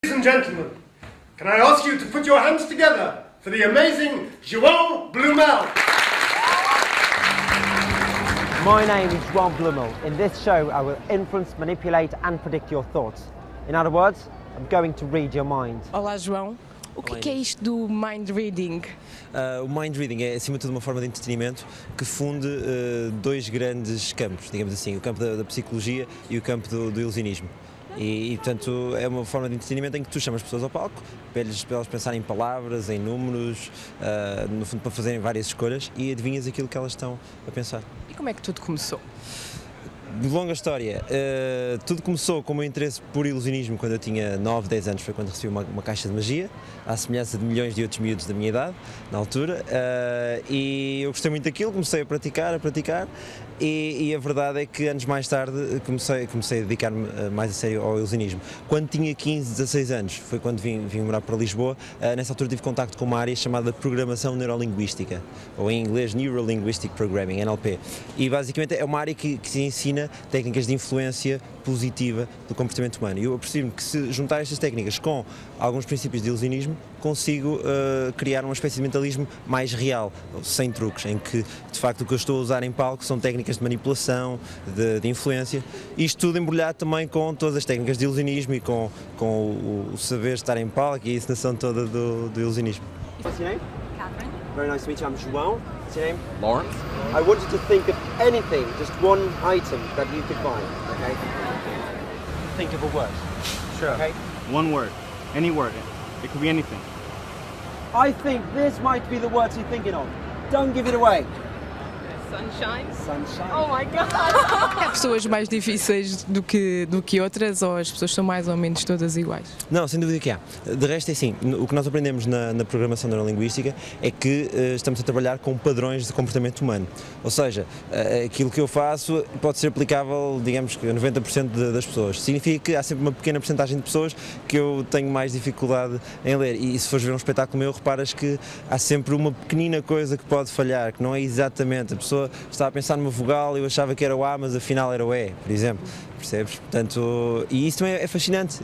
Ladies and gentlemen, can I ask you to put your hands together for the amazing João Blumel? My name is João Blumel. In this show, I will influence, manipulate and predict your thoughts. In other words, I'm going to read your mind. Olá, João. O que é isto do mind reading? O mind reading é, acima de tudo, uma forma de entretenimento que funde dois grandes campos, digamos assim, o campo da psicologia e o campo do ilusionismo. Portanto, é uma forma de entretenimento em que tu chamas pessoas ao palco, para elas pensarem em palavras, em números, no fundo para fazerem várias escolhas e adivinhas aquilo que elas estão a pensar. E como é que tudo começou? De longa história, tudo começou com o meu interesse por ilusionismo quando eu tinha 9, 10 anos, foi quando recebi uma caixa de magia, à semelhança de milhões de outros miúdos da minha idade, na altura, e eu gostei muito daquilo, comecei a praticar, e a verdade é que anos mais tarde comecei a dedicar-me mais a sério ao ilusionismo. Quando tinha 15, 16 anos, foi quando vim morar para Lisboa, nessa altura tive contacto com uma área chamada Programação Neurolinguística, ou em inglês Neuro-Linguistic Programming, NLP, e basicamente é uma área que se ensina técnicas de influência positiva do comportamento humano. E eu apercebo-me que se juntar estas técnicas com alguns princípios de ilusionismo, consigo criar uma espécie de mentalismo mais real, sem truques, em que de facto o que eu estou a usar em palco são técnicas de manipulação, de influência, e isto tudo embrulhado também com todas as técnicas de ilusionismo e com o saber estar em palco e a encenação toda do ilusionismo. What's your name? Catherine. Very nice to meet you. I'm João. What's your name? Lawrence? I want you to think of anything, just one item that you could buy, okay? Think of a word. Sure. Okay? One word. Any word. It could be anything. I think this might be the words you're thinking of. Don't give it away. Sunshine. Sunshine. Oh my god. Há pessoas mais difíceis do que outras ou as pessoas são mais ou menos todas iguais? Não, sem dúvida que há. De resto é assim, o que nós aprendemos na programação neurolinguística é que estamos a trabalhar com padrões de comportamento humano. Ou seja, aquilo que eu faço pode ser aplicável, digamos que a 90% das pessoas. Significa que há sempre uma pequena porcentagem de pessoas que eu tenho mais dificuldade em ler. E se fores ver um espetáculo meu, reparas que há sempre uma pequenina coisa que pode falhar, que não é exatamente. A pessoa estava a pensar numa vogal e eu achava que era o A, mas afinal era o E, por exemplo. Percebes? Portanto, e isso também é fascinante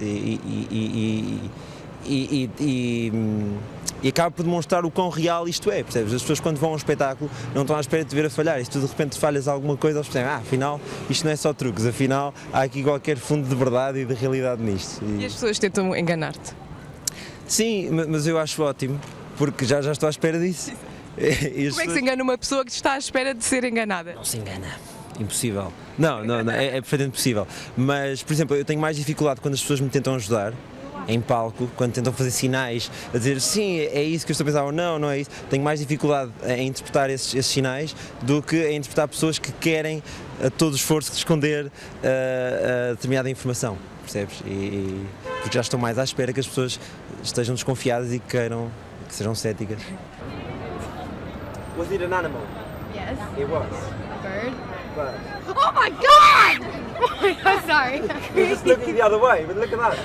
e acaba por demonstrar o quão real isto é, percebes? As pessoas quando vão a um espetáculo não estão à espera de te ver a falhar, e se tu de repente falhas alguma coisa, eles percebem, afinal isto não é só truques, afinal há aqui qualquer fundo de verdade e de realidade nisto. E as pessoas tentam enganar-te? Sim, mas eu acho ótimo, porque já estou à espera disso. Como é que se engana uma pessoa que está à espera de ser enganada? Não se engana. Impossível. Não, é perfeitamente possível. Mas, por exemplo, eu tenho mais dificuldade quando as pessoas me tentam ajudar em palco, quando tentam fazer sinais, a dizer sim, é isso que eu estou a pensar, ou não é isso. Tenho mais dificuldade em interpretar esses sinais do que em interpretar pessoas que querem a todo esforço esconder determinada informação, percebes? Porque já estou mais à espera que as pessoas estejam desconfiadas e que sejam céticas. Was it an animal? Yes. It was. Bird. Bird. Oh my god! Oh my god, sorry. You're just looking the other way, but look at that.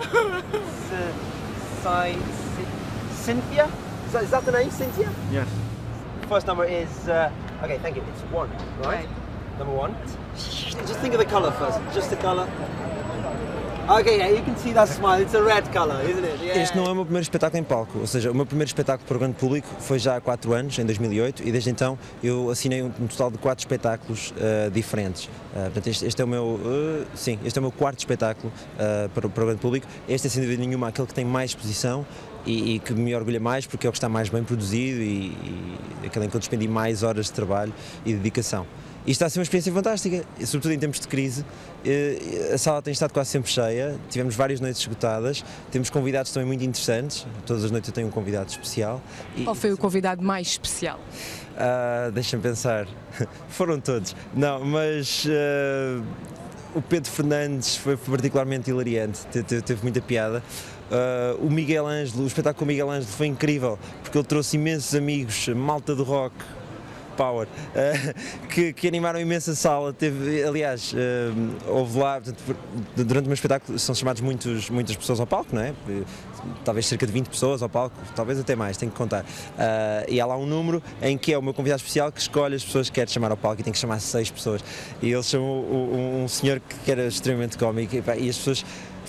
Cynthia? Is that the name, Cynthia? Yes. First number is, okay, thank you, it's 1, right? Number 1. Just think of the colour first, just the colour. Okay, yeah, you can see that smile, it's a red colour, isn't it? Yeah. Este não é o meu primeiro espetáculo em palco, ou seja, o meu primeiro espetáculo para o grande público foi já há 4 anos, em 2008, e desde então eu assinei um total de 4 espetáculos diferentes. Portanto, este é o meu, este é o meu 4º espetáculo para o grande público. Este é sem dúvida nenhuma aquele que tem mais exposição e que me orgulha mais porque é o que está mais bem produzido e aquele em que eu despendi mais horas de trabalho e dedicação. E está a ser uma experiência fantástica, sobretudo em tempos de crise. A sala tem estado quase sempre cheia, tivemos várias noites esgotadas, temos convidados também muito interessantes, todas as noites eu tenho um convidado especial. Qual foi o convidado mais especial? Deixa-me pensar, foram todos, não, mas o Pedro Fernandes foi particularmente hilariante, teve muita piada. O Miguel Ângelo, o espetáculo com o Miguel Ângelo foi incrível, porque ele trouxe imensos amigos, malta do rock, Power, que animaram imensa sala. Aliás, houve lá, portanto, durante o meu espetáculo são chamados muitas pessoas ao palco, não é? Talvez cerca de 20 pessoas ao palco, talvez até mais, tenho que contar. E há lá um número em que é o meu convidado especial que escolhe as pessoas que quer chamar ao palco e tem que chamar 6 pessoas. E ele chamou um senhor que era extremamente cómico e as pessoas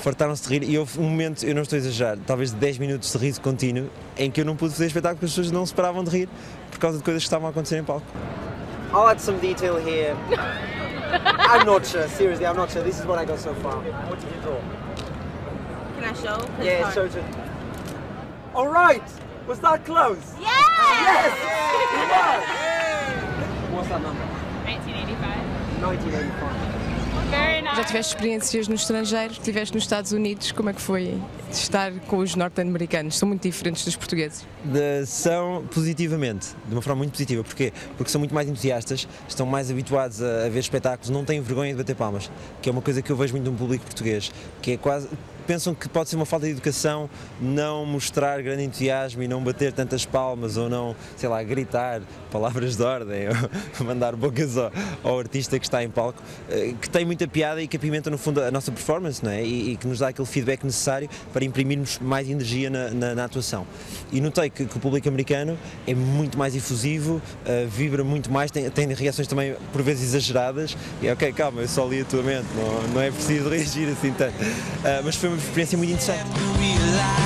fartaram-se de rir e houve um momento, eu não estou a exagerar, talvez de 10 minutos de riso contínuo, em que eu não pude fazer espetáculo porque as pessoas não se paravam de rir por causa de coisas que estavam a acontecer em palco. I'll add some detail here. I'm not sure, seriously, I'm not sure. This is what I got so far. What did you draw? Can I show? 'Cause Yeah, it's so hard. to... All right! Was that close? Yeah! Yes! It was! What's that number? 1985. 1985. Very nice. Já tiveste experiências no estrangeiro, estiveste nos Estados Unidos, como é que foi estar com os norte-americanos? São muito diferentes dos portugueses? São positivamente, de uma forma muito positiva. Porquê? Porque são muito mais entusiastas, estão mais habituados a ver espetáculos, não têm vergonha de bater palmas, que é uma coisa que eu vejo muito no público português, que é quase... Pensam que pode ser uma falta de educação não mostrar grande entusiasmo e não bater tantas palmas ou não, sei lá, gritar palavras de ordem ou mandar bocas ao artista que está em palco, que tem muita piada e que apimenta no fundo a nossa performance, não é? E que nos dá aquele feedback necessário para imprimirmos mais energia na atuação. E notei que o público americano é muito mais efusivo, vibra muito mais, tem reações também por vezes exageradas e ok, calma, eu só li a tua mente, não é preciso reagir assim tanto. Mas foi uma experiência muito interessante.